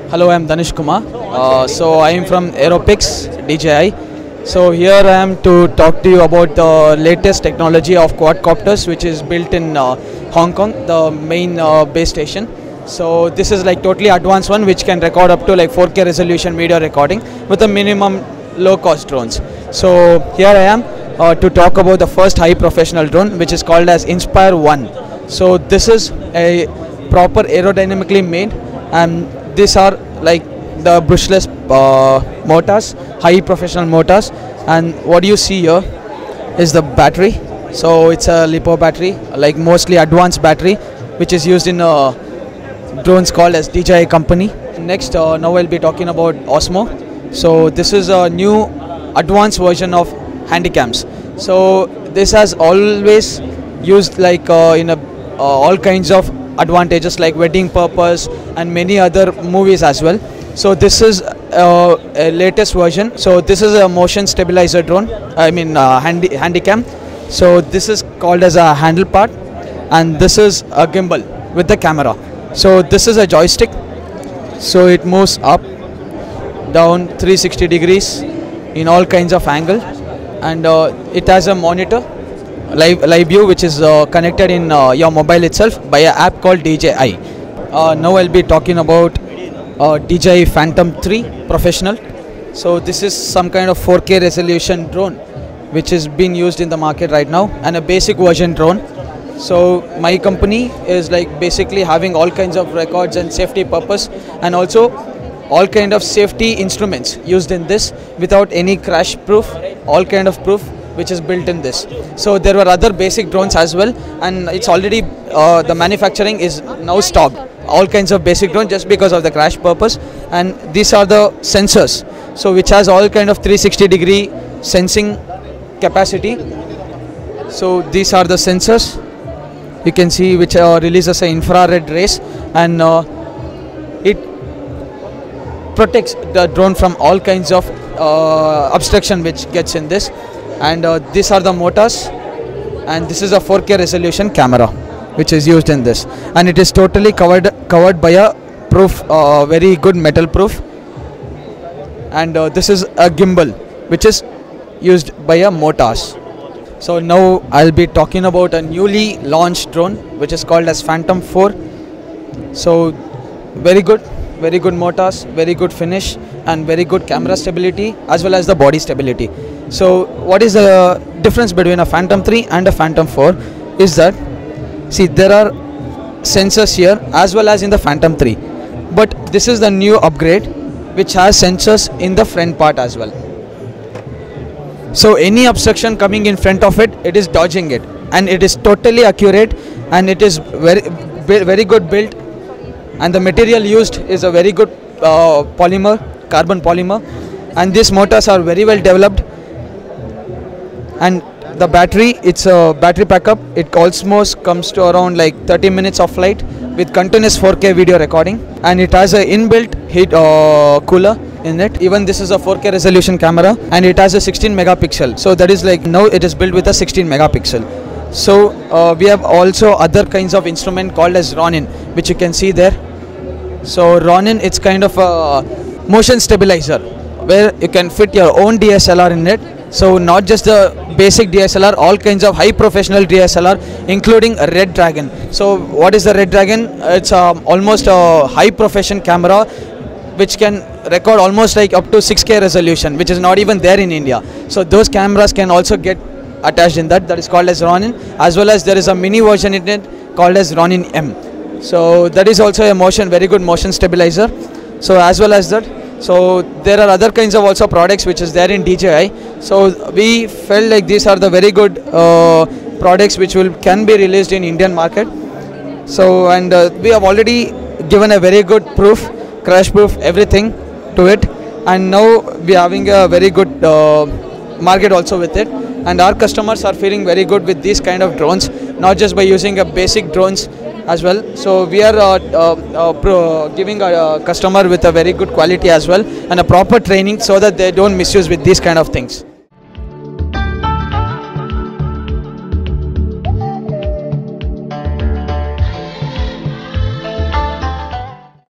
Hello, I'm Danish Kumar. So I am from Aeropix DJI. So here I am to talk to you about the latest technology of quadcopters, which is built in Hong Kong, the main base station. So this is like totally advanced one, which can record up to like 4K resolution video recording with a minimum low-cost drones. So here I am to talk about the first high professional drone, which is called as Inspire 1. So this is a proper aerodynamically made, and these are like the brushless motors, high professional motors. And what you see here is the battery. So it's a LiPo battery, like mostly advanced battery, which is used in drones called as DJI company. Next, now I'll be talking about Osmo. So this is a new advanced version of handycams. So this has always used like in all kinds of advantages like wedding purpose and many other movies as well. So this is a latest version. So this is a motion stabilizer drone, handycam. So this is called as a handle part, and this is a gimbal with the camera. So this is a joystick, so it moves up, down 360 degrees in all kinds of angle, and it has a monitor, live view, which is connected in your mobile itself by an app called DJI. Now I'll be talking about DJI Phantom 3 Professional. So this is some kind of 4K resolution drone which is being used in the market right now, and a basic version drone. So my company is like basically having all kinds of records and safety purpose, and also all kind of safety instruments used in this without any crash proof, all kind of proof which is built in this. So there were other basic drones as well, and it's already the manufacturing is now stopped, all kinds of basic drones, just because of the crash purpose. And these are the sensors, so which has all kind of 360 degree sensing capacity. So these are the sensors you can see, which releases an infrared rays, and it protects the drone from all kinds of obstruction which gets in this. And these are the motors, and this is a 4K resolution camera which is used in this, and it is totally covered by a proof, very good metal proof. And this is a gimbal which is used by a motors. So now I'll be talking about a newly launched drone which is called as Phantom 4. So very good motors, very good finish, and very good camera stability as well as the body stability. So what is the difference between a Phantom 3 and a Phantom 4 is that, see, there are sensors here as well as in the Phantom 3, but this is the new upgrade which has sensors in the front part as well. So any obstruction coming in front of it, it is dodging it, and it is totally accurate, and it is very good built, and the material used is a very good polymer, carbon polymer, and these motors are very well developed. And the battery, it's a battery backup. It almost comes to around like 30 minutes of flight with continuous 4K video recording, and it has a inbuilt heat cooler in it. Even this is a 4K resolution camera, and it has a 16 megapixel. So that is like, now it is built with a 16 megapixel. So we have also other kinds of instrument called as Ronin, which you can see there. So Ronin, it's kind of a motion stabilizer where you can fit your own DSLR in it. So not just the basic DSLR, all kinds of high professional DSLR, including a Red Dragon. So what is the Red Dragon? It's almost a high profession camera which can record almost like up to 6K resolution, which is not even there in India. So those cameras can also get attached in that is called as Ronin, as well as there is a mini version in it called as Ronin M. So that is also a very good motion stabilizer. So as well as that, so there are other kinds of also products which is there in DJI. So we felt like these are the very good products which can be released in Indian market. So, and we have already given a very good proof, crash proof, everything to it, and now we are having a very good market also with it, and our customers are feeling very good with these kind of drones, not just by using a basic drones as well. So we are giving a customer with a very good quality as well, and a proper training so that they don't misuse with these kind of things.